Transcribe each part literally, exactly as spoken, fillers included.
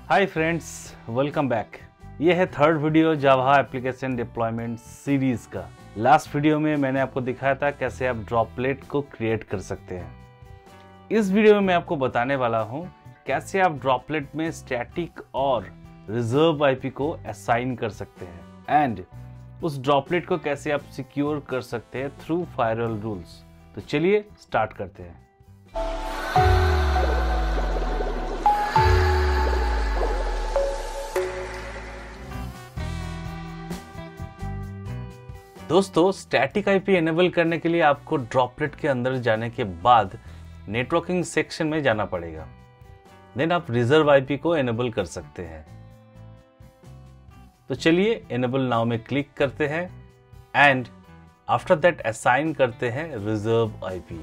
Hi friends, welcome back. ये है third video Java application deployment series का। Last video में मैंने आपको दिखाया था कैसे आप ड्रॉपलेट को क्रिएट कर सकते हैं। इस वीडियो में मैं आपको बताने वाला हूं कैसे आप ड्रॉपलेट में स्टैटिक और रिजर्व आईपी को असाइन कर सकते हैं एंड उस ड्रॉपलेट को कैसे आप सिक्योर कर सकते हैं थ्रू फायरवॉल रूल्स। तो चलिए स्टार्ट करते हैं। दोस्तों, स्टैटिक आईपी एनेबल करने के लिए आपको ड्रॉपलेट के अंदर जाने के बाद नेटवर्किंग सेक्शन में जाना पड़ेगा। देन आप रिजर्व आईपी को एनेबल कर सकते हैं। तो चलिए एनेबल नाउ में क्लिक करते हैं एंड आफ्टर दैट असाइन करते हैं रिजर्व आईपी।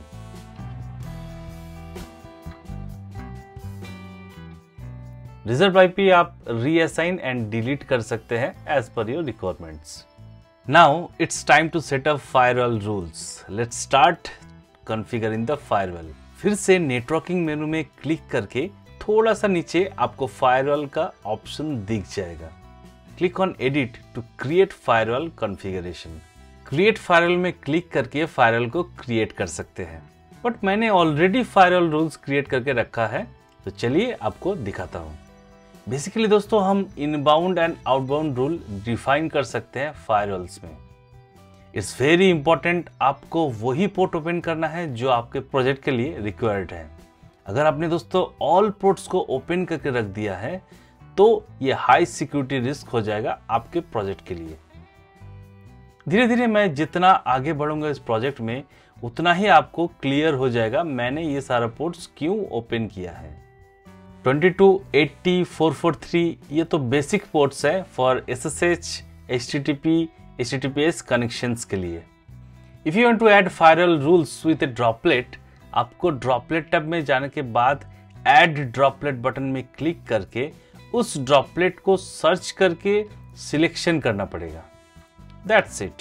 रिजर्व आईपी आप रीअसाइन एंड डिलीट कर सकते हैं as per your requirements. Now it's time to set up firewall rules. Let's start configuring the firewall. फिर से नेटवर्किंग मेनू में क्लिक करके थोड़ा सा नीचे आपको फायरवॉल का ऑप्शन दिख जाएगा। Click on edit to create firewall configuration. Create firewall में क्लिक करके फायरवॉल को क्रिएट कर सकते हैं, बट मैंने ऑलरेडी फायरवॉल रूल्स क्रिएट करके रखा है, तो चलिए आपको दिखाता हूँ। बेसिकली दोस्तों, हम inbound and outbound rule define कर सकते हैं फायरवॉल्स में। इट्स वेरी इंपॉर्टेंट, आपको वही पोर्ट ओपन करना है जो आपके प्रोजेक्ट के लिए रिक्वायर्ड है। अगर आपने दोस्तों ऑल पोर्ट्स को ओपन करके रख दिया है तो ये हाई सिक्योरिटी रिस्क हो जाएगा आपके प्रोजेक्ट के लिए। धीरे धीरे मैं जितना आगे बढ़ूंगा इस प्रोजेक्ट में उतना ही आपको क्लियर हो जाएगा मैंने ये सारा पोर्ट्स क्यों ओपन किया है। Twenty two eighty four four three ये तो बेसिक पोर्ट्स है for S S H, H T T P, H T T P S connections के लिए। If you want to add firewall rules with a droplet, आपको droplet tab में जाने के बाद ऐड ड्रॉपलेट बटन में click करके उस ड्रॉपलेट को सर्च करके सिलेक्शन करना पड़ेगा। That's it.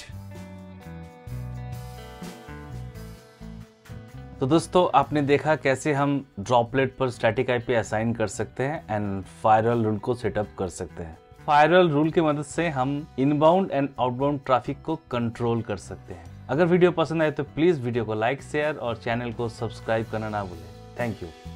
तो दोस्तों, आपने देखा कैसे हम ड्रॉपलेट पर स्टैटिक आईपी असाइन कर सकते हैं एंड फायरवॉल रूल को सेटअप कर सकते हैं। फायरवॉल रूल की मदद से हम इनबाउंड एंड आउटबाउंड ट्रैफिक को कंट्रोल कर सकते हैं। अगर वीडियो पसंद आए तो प्लीज वीडियो को लाइक, शेयर और चैनल को सब्सक्राइब करना ना भूलें। Thank you.